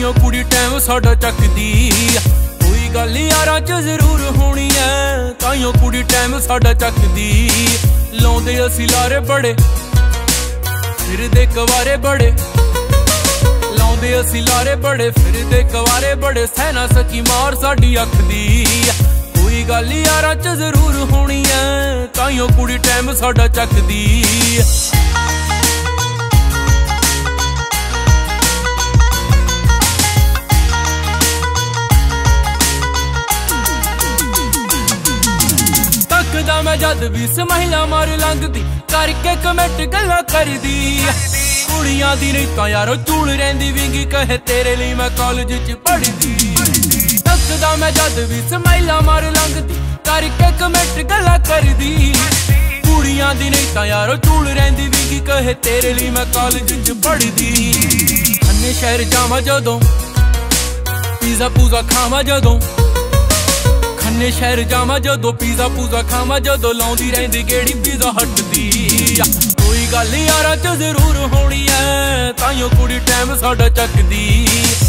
ਤਾਈਓ ਕੁੜੀ ਟਾਈਮ ਸਾਡਾ ਚੱਕਦੀ। ਕੋਈ ਗੱਲ ਯਾਰਾਂ ਚ ਜ਼ਰੂਰ ਹੋਣੀ ਐ, ਤਾਈਓ ਕੁੜੀ ਟਾਈਮ ਸਾਡਾ ਚੱਕਦੀ। ਲਾਉਂਦੇ ਅਸੀਂ ਲਾਰੇ ਬੜੇ, ਫਿਰਦੇ ਕਵਾਰੇ ਬੜੇ, ਲਾਉਂਦੇ ਅਸੀਂ ਲਾਰੇ ਬੜੇ, ਫਿਰਦੇ ਕਵਾਰੇ ਬੜੇ, ਸਹਿਨਾ ਸਕੀ ਮਾਰ ਸਾਡੀ ਅੱਖ ਦੀ। ਕੋਈ ਗੱਲ ਯਾਰਾਂ ਚ ਜ਼ਰੂਰ ਹੋਣੀ ਐ, ਤਾਈਓ ਕੁੜੀ ਟਾਈਮ ਸਾਡਾ ਚੱਕਦੀ। ਤੱਕਦਾ ਮੈਂ ਜਦ ਵੀ ਸਮਹਿਲਾ ਮਾਰ ਲੰਘਦੀ, ਕਰਕੇ ਕਮੈਂਟ ਗੱਲਾਂ ਕਰਦੀ। ਕੁੜੀਆਂ ਦੀ ਨਹੀਂ ਤਾਂ ਯਾਰੋ ਚੂਲ ਰਹਿੰਦੀ ਵਿੰਗੀ, ਕਹੇ ਤੇਰੇ ਲਈ ਮੈਂ ਕਾਲਜ ਚ ਪੜ੍ਹਦੀ। ਤੱਕਦਾ ਮੈਂ ਜਦ ਵੀ ਸਮਹਿਲਾ ਮਾਰ ਲੰਘਦੀ, ਕਰਕੇ ਕਮੈਂਟ ਗੱਲਾਂ ਕਰਦੀ। ਕੁੜੀਆਂ ਦੀ ਨਹੀਂ ਤਾਂ ਯਾਰੋ ਚੂਲ ਰਹਿੰਦੀ ਵਿੰਗੀ, ਕਹੇ ਤੇਰੇ ਲਈ ਮੈਂ ਕਾਲਜ ਚ ਪੜ੍ਹਦੀ। ਖੰਨੇ ਸ਼ਹਿਰ ਜਾਵਾਂ ਜਦੋਂ, ਪੀਜ਼ਾ ਪੂਜ਼ਾ ਖਾਵਾਂ ਜਦੋਂ, ਖੰਨੇ ਸ਼ਹਿਰ ਜਾਵਾਂ ਜਦੋਂ, ਪੀਜ਼ਾ ਪੂਜ਼ਾ ਖਾਵਾਂ ਜਦੋਂ, ਲਾਉਂਦੀ ਰਹਿੰਦੀ ਗੇੜੀ ਪੀਜ਼ਾ ਹੱਟ ਦੀ। ਕੋਈ ਗੱਲ ਯਾਰਾਂ ਚ ਜ਼ਰੂਰ ਹੋਣੀ ਐ, ਤਾਈਓ ਕੁੜੀ ਟਾਈਮ ਸਾਡਾ ਚੱਕਦੀ।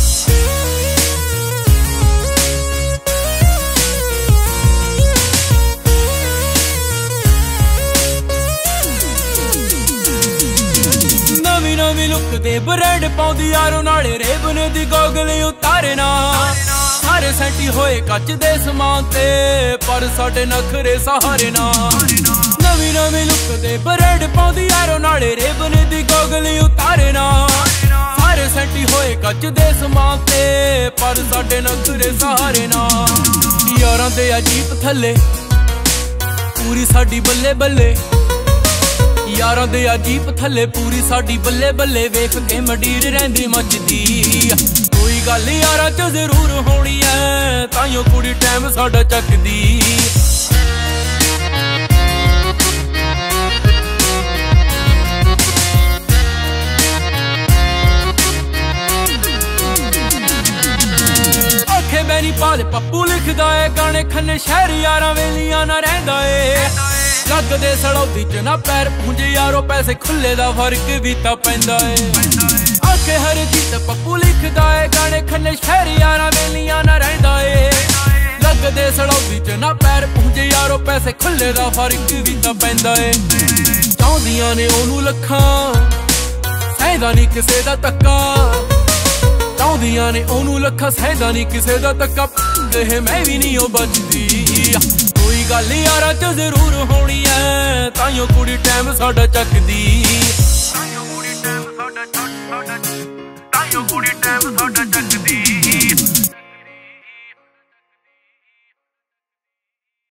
ਨਵੀਂ ਨਵੀਂ ਲੁੱਕ ਦੇ ਬ੍ਰੈਂਡ ਪਾਉਂਦੀ ਯਾਰੋ, ਨਾਲੇ ਰੇਬਨ ਦੀ ਗੋਗਲ ਉਤਾਰੇ ਨਾ। ਸਾਰੇ ਸੈਂਟੀ ਹੋਏ ਕੱਚ ਦੇ ਸਮਾਨ ਤੇ, ਪਰ ਸਾਡੇ ਨਖਰੇ ਸਹਾਰੇ ਨਾ। ਨਵੀਂ ਨਵੀਂ ਲੁੱਕ ਦੇ ਬ੍ਰੈਂਡ ਪਾਉਂਦੀ ਯਾਰੋ, ਨਾਲੇ ਰੇਬਨ ਦੀ ਗੋਗਲ ਉਤਾਰੇ ਨਾ। ਸਾਰੇ ਸੈਂਟੀ ਹੋਏ ਕੱਚ ਦੇ ਸਮਾਨ ਤੇ, ਪਰ ਸਾਡੇ ਨਖਰੇ ਸਹਾਰੇ ਨਾ। ਯਾਰਾਂ ਦੇ ਅਜੀਬ ਥੱਲੇ ਪੂਰੀ ਸਾਡੀ ਬੱਲੇ ਬੱਲੇ, ਯਾਰਾਂ ਦੇ ਅਜੀਬ ਥੱਲੇ ਪੂਰੀ ਸਾਡੀ ਬੱਲੇ ਬੱਲੇ, ਵੇਖ ਕੇ ਮੰਡੀਰ ਰਹਿੰਦੀ ਮੱਚਦੀ। ਕੋਈ ਗੱਲ ਯਾਰਾਂ ਚ ਜ਼ਰੂਰ ਹੋਣੀ ਐ, ਤਾਈਓ ਕੁੜੀ ਟਾਈਮ ਸਾਡਾ ਚੱਕਦੀ। ਆਖੇ ਬੈਨੀ ਪਾਲ ਪੱਪੂ ਲਿਖਦਾ ਏ ਗਾਣੇ, ਖੰਨੇ ਸ਼ਹਿਰ ਯਾਰਾਂ ਵੇਲੀਆਂ ਨਾ ਰਹਿੰਦਾ ਏ। ਲੱਗਦੇ ਸੜੌਦੀ ਚ ਨਾ ਪੈਰ ਪੂੰਝੇ ਯਾਰੋ, ਪੈਸੇ ਖੁੱਲੇ ਦਾ ਫਰਕ ਵੀ ਤਾਂ ਪੈਂਦਾ ਏ। ਆਖੇ ਹਰਜੀਤ ਪੱਪੂ ਲਿਖਦਾ ਏ ਗਾਣੇ, ਖੰਨੇ ਸ਼ਹਿਰ ਯਾਰਾਂ ਵੇਲੀਆਂ ਨਾ ਰਹਿੰਦਾ ਏ। ਲੱਗਦੇ ਸੜੌਦੀ ਚ ਨਾ ਪੈਰ ਪੂੰਝੇ ਯਾਰੋ, ਪੈਸੇ ਖੁੱਲੇ ਦਾ ਫਰਕ ਵੀ ਤਾਂ ਪੈਂਦਾ ਏ। ਚਾਹੁੰਦੀਆਂ ਨੇ ਉਹਨੂੰ ਲੱਖਾਂ, ਸਹਿਦਾ ਨਹੀਂ ਕਿਸੇ ਦਾ ਧੱਕਾ। ਚਾਹੁੰਦੀਆਂ ਨੇ ਉਹਨੂੰ ਲੱਖਾਂ, ਸਹਿਦਾ ਨਹੀਂ ਕਿਸੇ ਦਾ ਧੱਕਾ, ਇਹ ਮੈਂ ਵੀ ਨਹੀਂ ਉਹ ਬਚਦੀ। ਕੋਈ ਗੱਲ ਯਾਰਾਂ ਚ ਜ਼ਰੂਰ ਹੋਣੀ ਐ, ਤਾਈਓ ਕੁੜੀ ਟਾਈਮ ਸਾਡਾ ਚੱਕਦੀ। ਤਾਈਓ ਕੁੜੀ ਟਾਈਮ ਸਾਡਾ ਚੱਕਦੀ।